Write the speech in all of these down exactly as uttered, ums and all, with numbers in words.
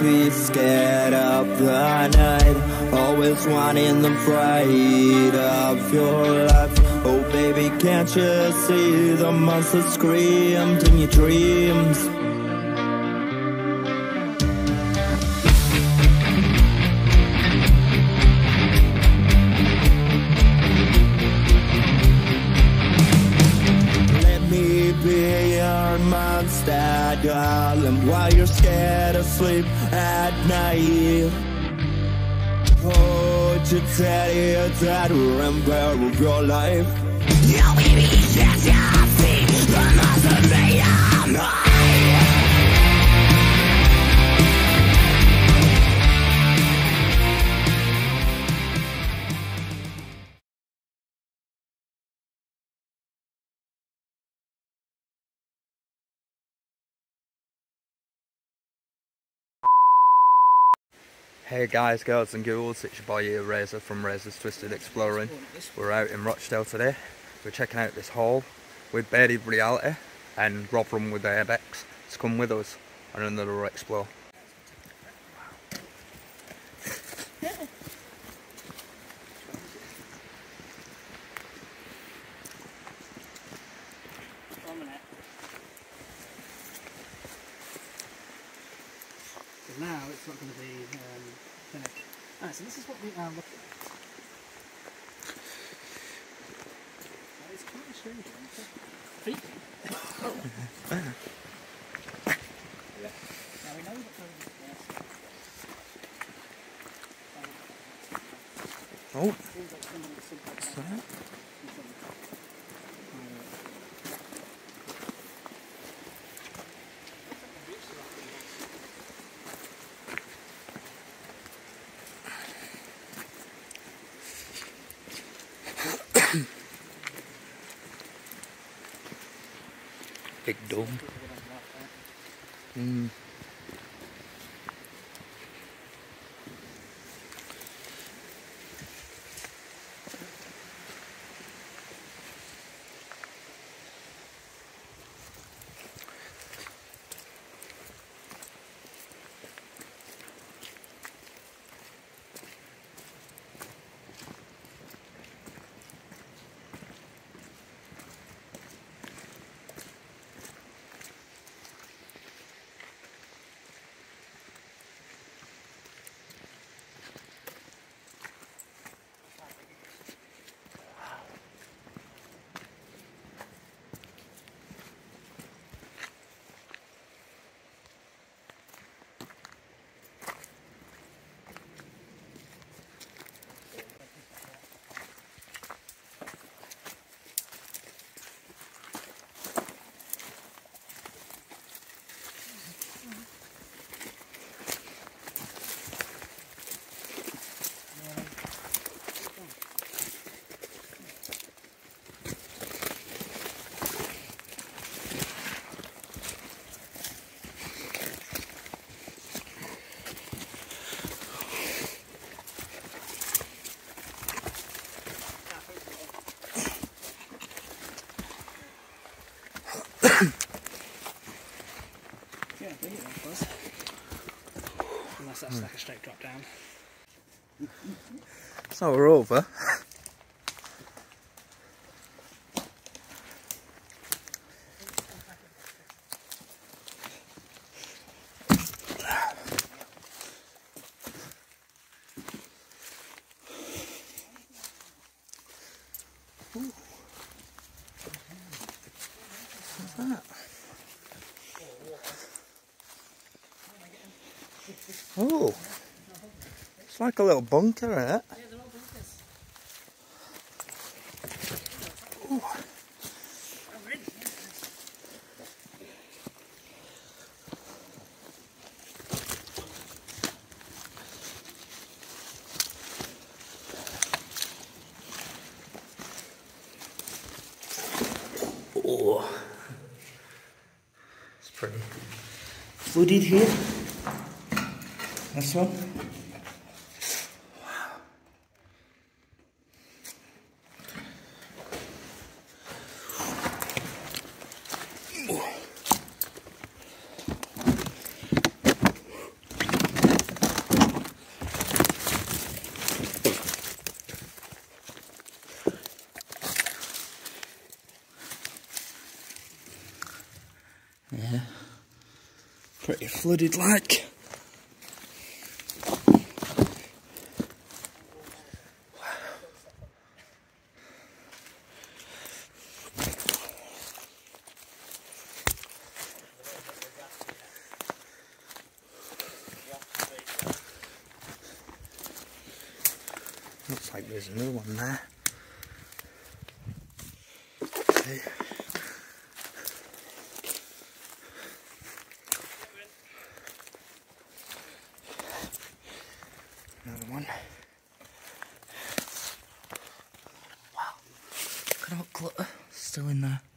be scared of the night, always wanting the fright of your life. Oh baby, can't you see the monster screamed in your dreams? Monster, darling, while you're scared of sleep at night. Oh, to tell you that we're in peril of your life. No, baby, can't you see the monster made of mine? Hey guys, girls and ghouls, it's your boy here, Razor from Razor's Twisted Exploring. We're out in Rochdale today. We're checking out this hall with Bearded Reality and Rotherham with the URBEX. So come with us on another explore. Now it's not going to be um, finished. Alright, so this is what we are looking at. That is quite a strange one. Feet. Oh. Yeah. Now we know that Oh. What's that? Big dome. Mm. yeah, bring it then, close. Unless that's like a straight drop down. So we're over. Ooh. What's that? Oh, it's like a little bunker, isn't it? Yeah, they're all bunkers. Ooh. Oh, really? Oh, it's pretty flooded here. This one. Wow. flooded like. Looks like there's another one there. See? Another one. Wow. Look at all the clutter still in there.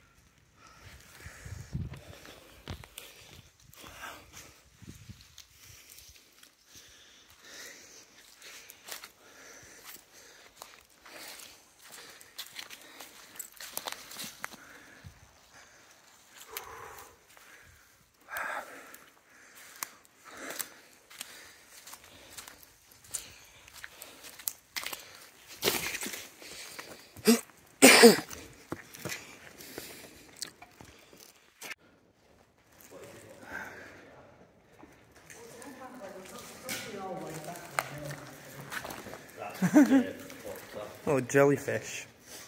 Oh, jellyfish.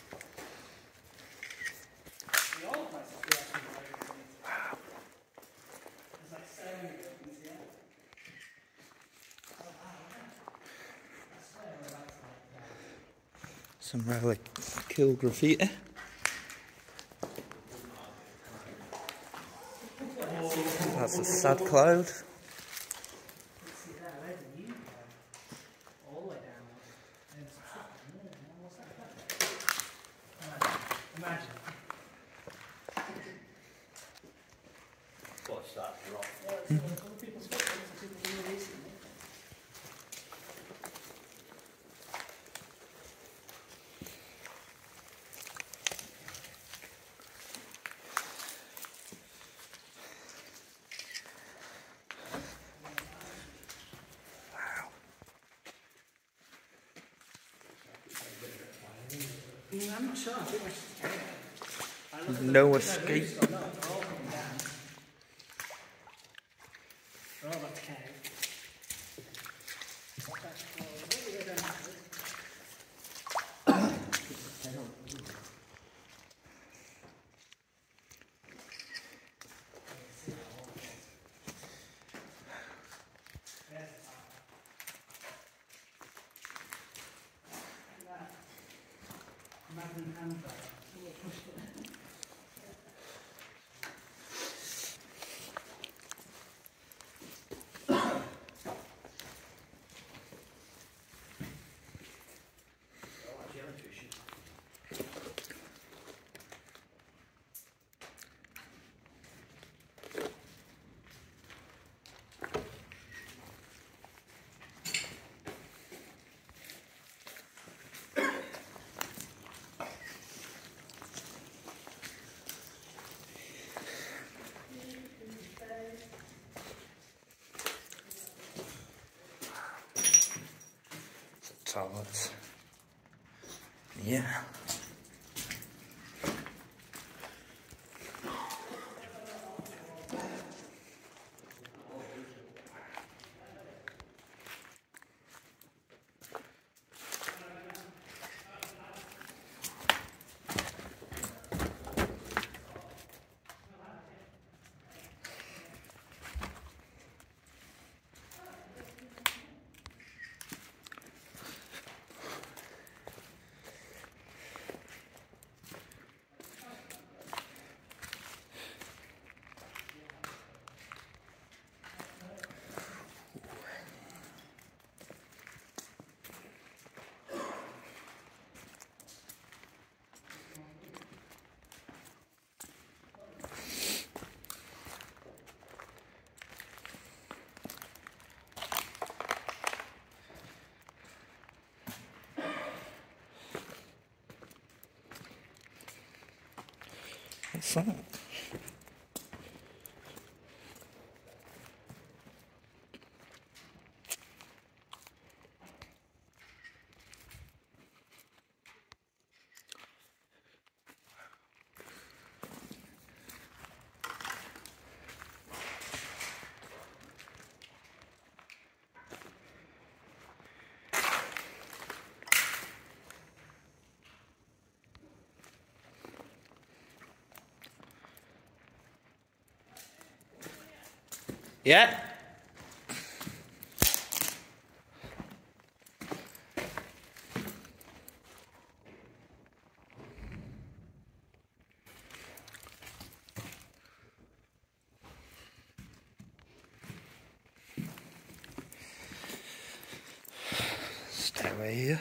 Some really cool graffiti. That's a sad cloud. What's that? Rock? I'm not sure. I think I should No escape. They're all coming down. They're all about to cave. Toilets. Yeah. What's that? Yeah. Stay away here.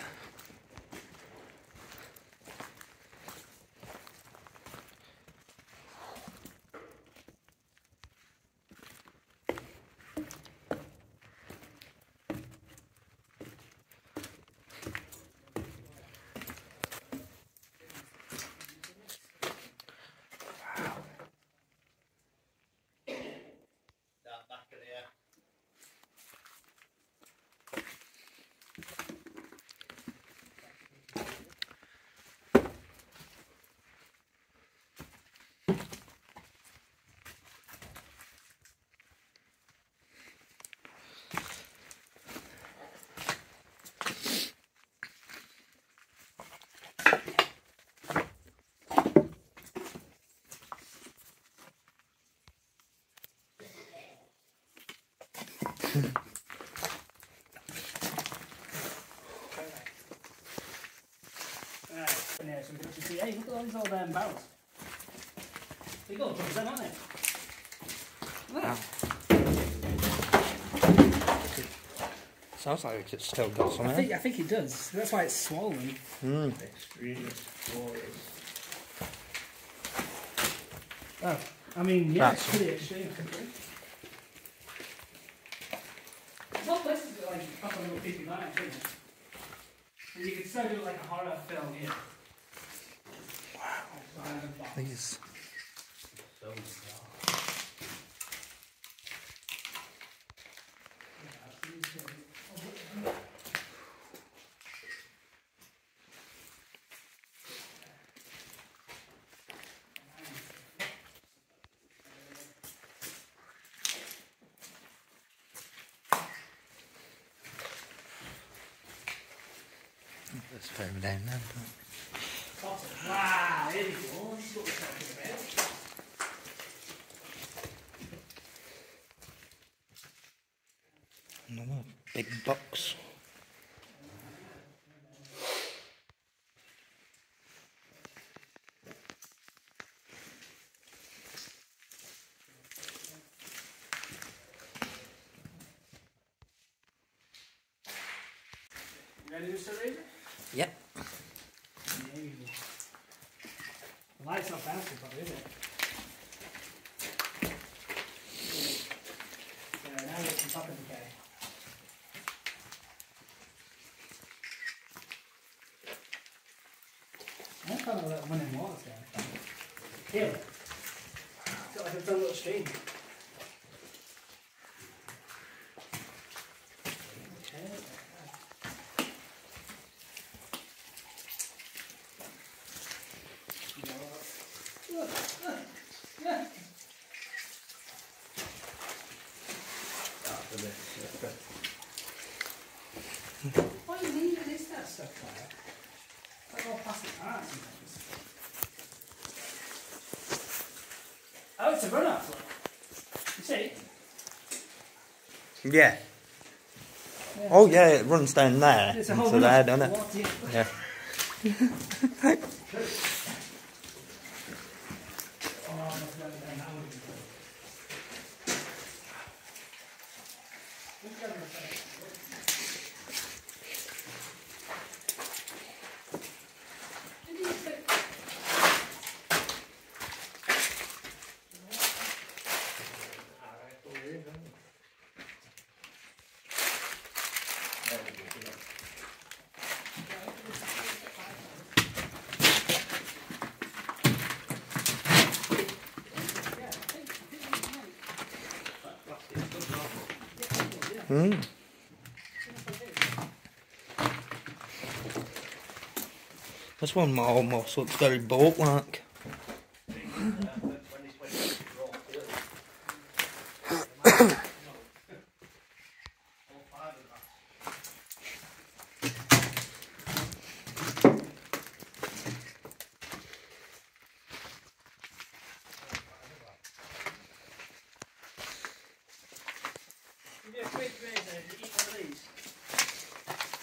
Yeah, so we can actually see, hey, look at all these old um, barrels. They got drums then, aren't they? Wow. Sounds like it's still got some I in think, it. I think it does. That's why it's swollen. Mm. Extremely glorious. Oh, I mean, yeah, That's it's pretty extreme. Some places are like up on little fifty-nine, isn't it? And you can still do like a horror film here. Wow. These. So dark. Let's throw them down there. Wow, there you go. This is what we're talking about. Another big box. You ready to start raising? Yep. There you go. The light's not bouncing properly, is it? Yeah, now it's on top of the K. I'm kind of like running water down. Here. It's got like its own little stream. Okay. What you need is that stuff like that? Like all plastic parts and things. Oh, it's a runoff, look. You see? Yeah. Yeah. Oh yeah, it runs down there It's a whole into there, runoff. doesn't it? What, Yeah. yeah. Oh, I must have done that one. Look at that. Did you say- Hmm. This one almost looks very boat-like.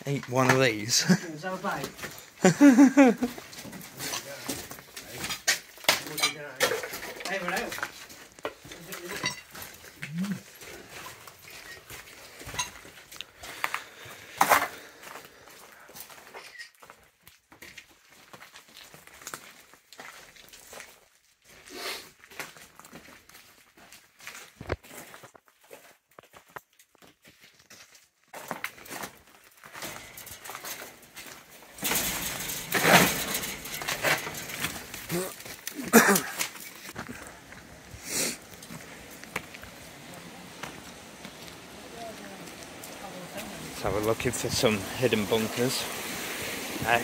Eat one of these. Is that a bite? Hey, we're out. So we're looking for some hidden bunkers. Hey.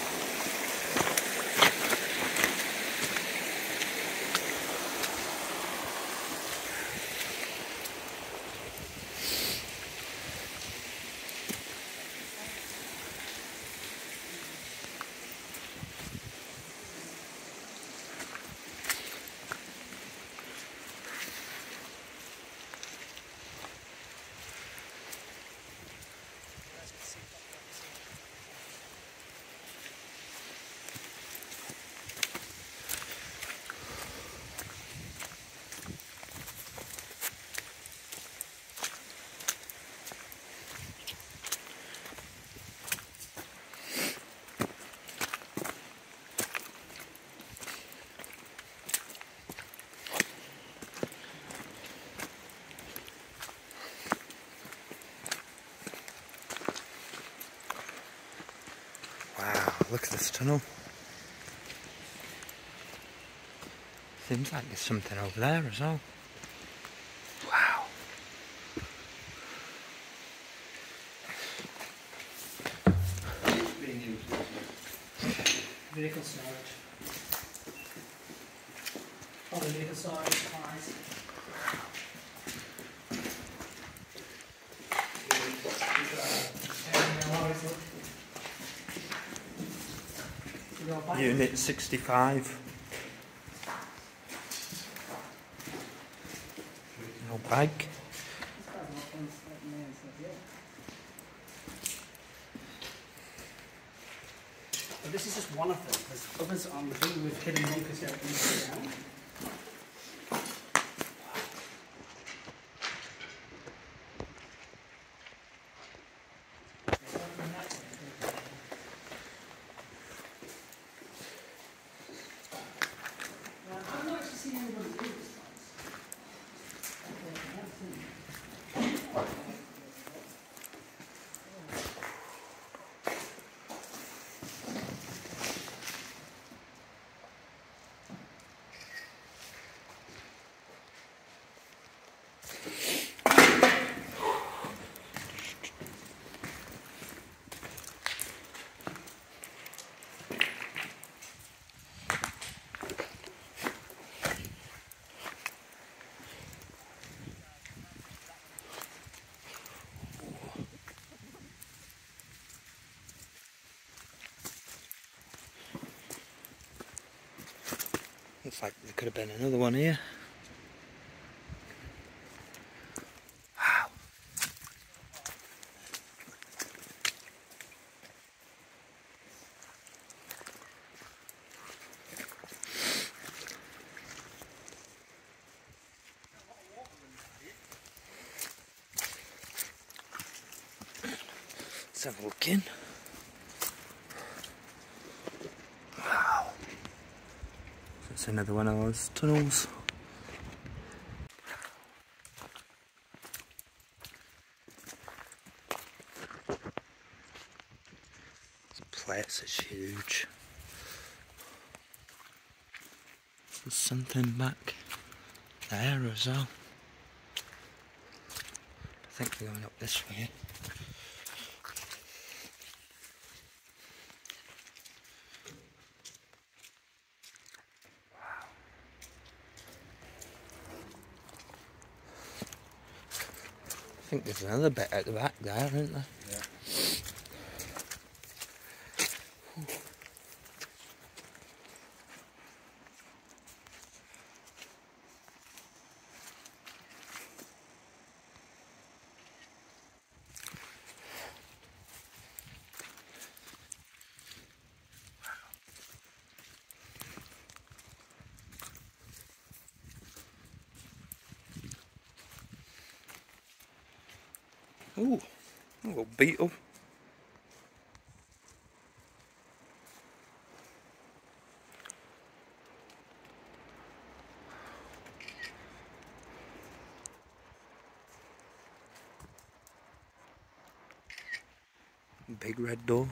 Wow, look at this tunnel. Seems like there's something over there as well. Wow. Vehicle storage. Probably vehicle storage supplies. Unit sixty-five. No bag. But this is just one of them. There's others on the thing with hidden bunkers here around. Looks like there could have been another one here. Wow. Let's have a look in. It's another one of those tunnels. This place is huge. There's something back there as well. I think we're going up this way. I think there's another bit at the back there, isn't there? Yeah. Ooh, a little beetle. Big red door.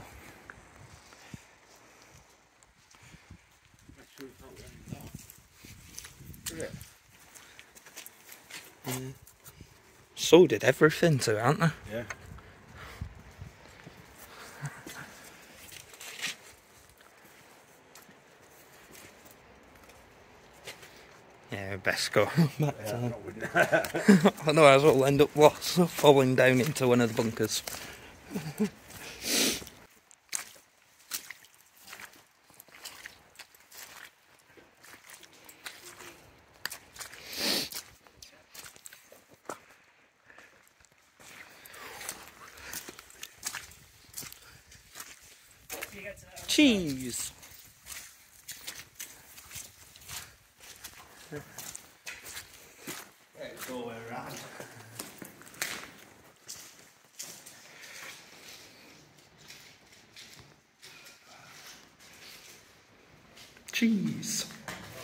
Mm. So did everything too, aren't they? Yeah. Yeah, best go back Yeah, down. not with Otherwise we'll end up lost, falling down into one of the bunkers. Cheese! Let's go around. Cheese!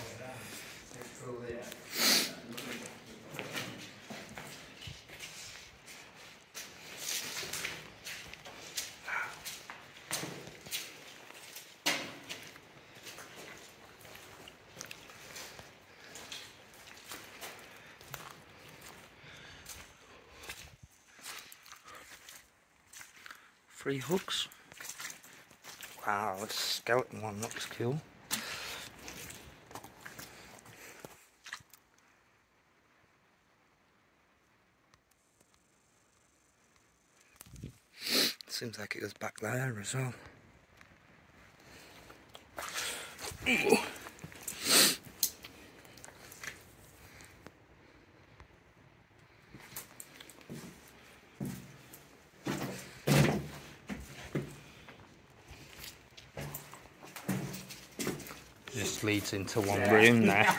Three hooks. Wow, this skeleton one looks cool. Seems like it goes back there as well. Ooh. Just leads into one Yeah. room there.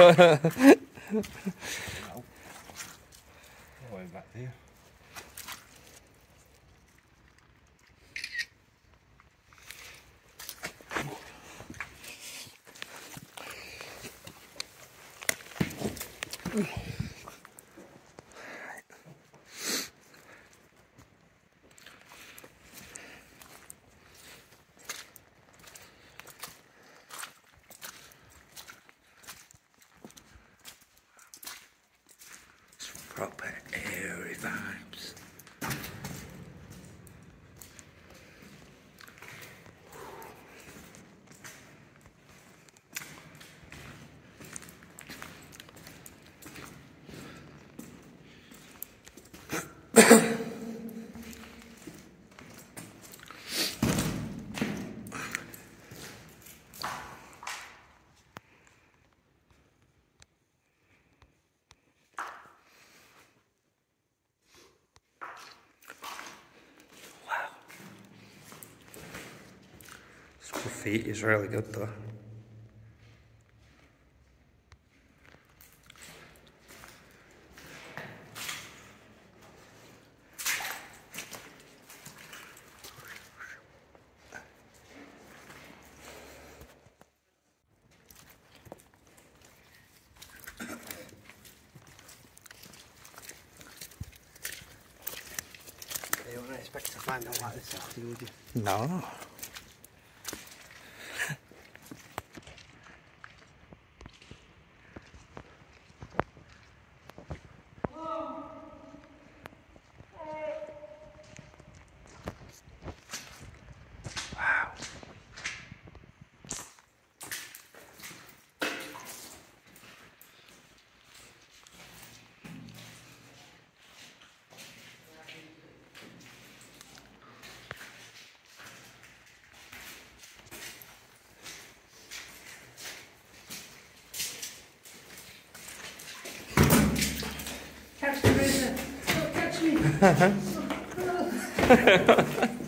Going back there. Proper airy vibes. Graffiti is really good though. You wouldn't expect to find out like this after, would you? No. Catch me, Razor! Don't catch me!